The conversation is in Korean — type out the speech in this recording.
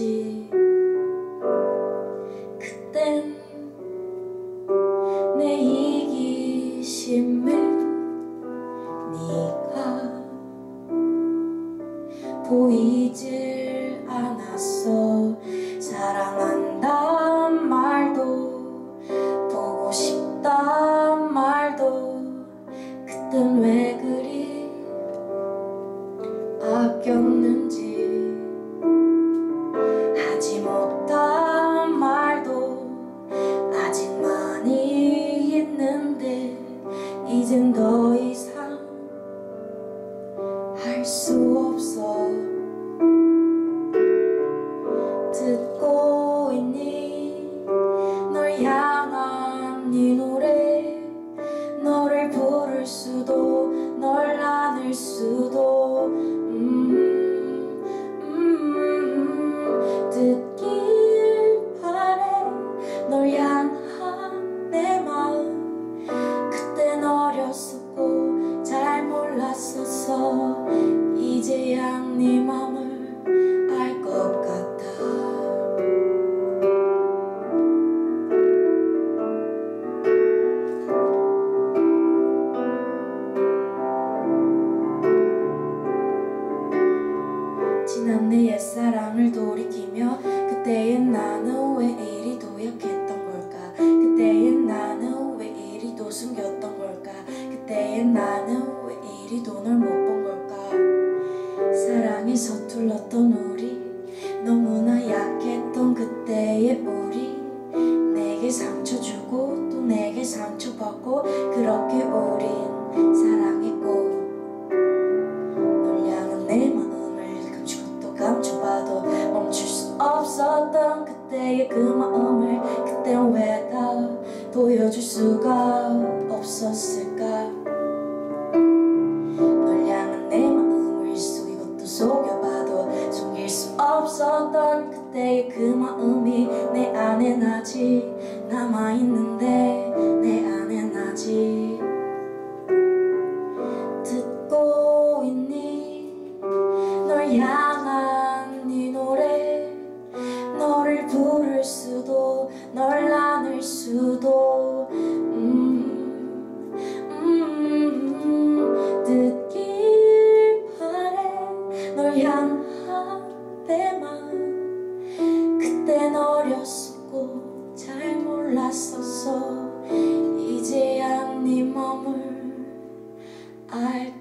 있었지. 그땐 내 이기심을 네가 보이질 않았어. 사랑한단 말도 보고 싶단 말도 그땐 왜 그리 아꼈는지. 하지 못한 말도 아직 많이 있는데 이젠 더 이상 할 수 없어. 듣고 있니? 널 향한 이 노래. 너를 부를 수도 널 안을 수도 듣길 바래. 널 향한 내 마음. 그땐 어렸었고 잘 몰랐었어. 이제야 네 맘을 알 것 같아. 지난 내 옛사랑을 돌이키며 그때의 나는 왜 이리도 약했던 걸까. 그때의 나는 왜 이리도 숨겼던 걸까. 그때의 나는 왜 이리도 널 못 본 걸까. 사랑에 서툴렀던 우리, 너무나 약했던 그때의 우리. 내게 상처 주고 또 내게 상처받고 그렇게 우린 사랑했고. 널 향한 내 마음을 감추고 또 감춰봐도 멈출 수 없었던 그때의 그 마음을 그땐 왜 다 보여줄 수가 없었을까. 널 향한 내 마음을 속이고 또 속여봐도 숨길 수 없었던 그때의 그 마음이 내 안엔 아직 남아있는데 내 안엔 아직. 듣고 있니? 널 향한 이 노래. 너를 부를 수도 널 안을 수도 듣길 바래. 널 향한 내 마음. 그땐 어렸었고 잘 몰랐었어. 이제야 네 맘을 알